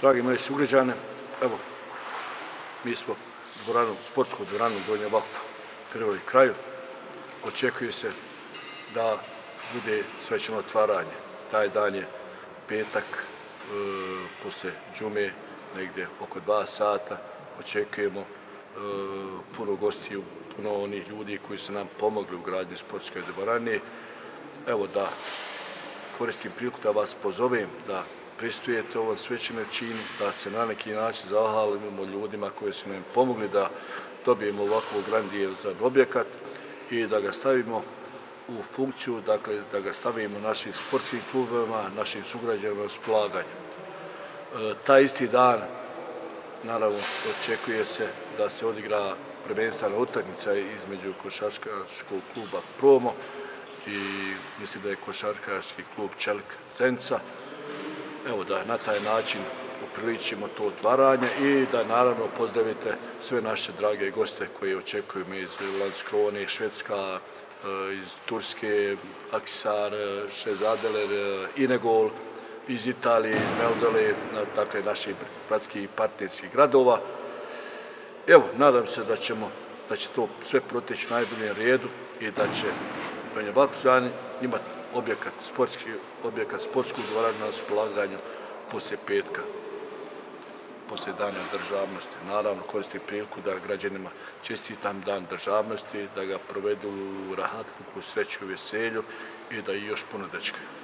dragi moji sugrađane, evo, mi smo sportsku dvoranu Donja Vakfa priveli kraju. Očekuje se da bude svečano otvaranje. Taj dan je petak, posle džume, negdje oko 2 sata. Očekujemo puno gostiju, puno onih ljudi koji su nam pomogli u gradnji sportske dvorane. Evo da koristim priliku da vas pozovem da prisustujete ovom svečanom činu, da se na neki način zahvalimo ljudima koji su nam pomogli da dobijemo ovakvog grandiozan objekat i da ga stavimo u funkciju, dakle da ga stavimo našim sportskim klubovima, našim sugrađanima na raspolaganje. Taj isti dan, naravno, očekuje se da se odigra prvenstvena utakmica između košarkaškog kluba Promo i mislim da je košarkaški klub Čelik Zenica. Evo da na taj način upriličimo to otvaranje i da naravno pozdravite sve naše drage goste koji očekujemo iz Landskrone, Švedska, iz Turske, Akisar, Šezadeler, Inegol, iz Italije, iz Meldole, dakle naših bratskih i partnerskih gradova. Evo, nadam se da će to sve proteći u najboljem redu i da će Donja Vakfa imati objekat sportskog dvorana na raspolaganju poslije petka, poslije Dana državnosti. Naravno, koristim priliku da građanima čestitam Dan državnosti, da ga provedu u rahatluku, sreću i veselju i da ih još puno dočekaju.